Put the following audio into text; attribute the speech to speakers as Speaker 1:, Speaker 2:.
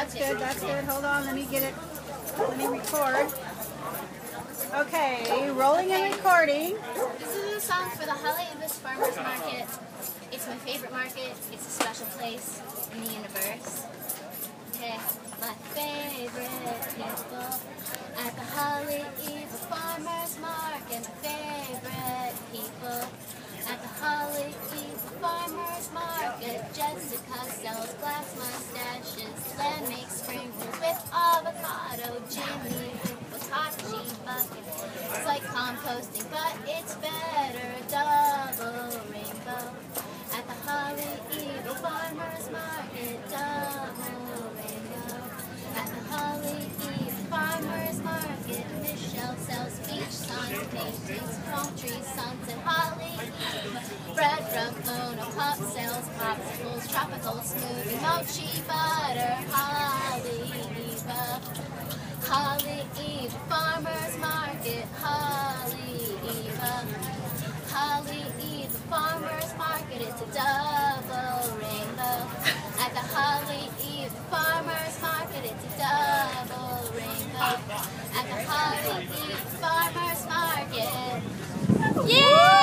Speaker 1: that's good, that's good. Hold on, let me get it, let me record. Okay, rolling and recording.
Speaker 2: This is a song for the Hale'iwa Farmers Market. It's my favorite market. It's a special place in the universe. Okay, my favorite people at the Hale'iwa Farmers Market. My favorite people at the Hale'iwa Farmers Market. Jessica sells glass mustaches. Len makes spring rolls with avocado. Jimmy with Hitachi bucket. It's like composting, but it's better. Double rainbow at the Hale'iwa Farmers Market. Double rainbow at the Hale'iwa Farmers Market. Michelle sells beach signs, paintings, palm trees, suns, and Hale'iwa. Bread from Uno Pup sells popsicles, tropical smoothie, mochi butter. Hale'iwa, Hale'iwa Farmers Market. Hale'iwa, Hale'iwa Farmers Market. It's a double rainbow at the Hale'iwa Farmers Market. It's a double rainbow at the Hale'iwa Farmers Market. Yeah!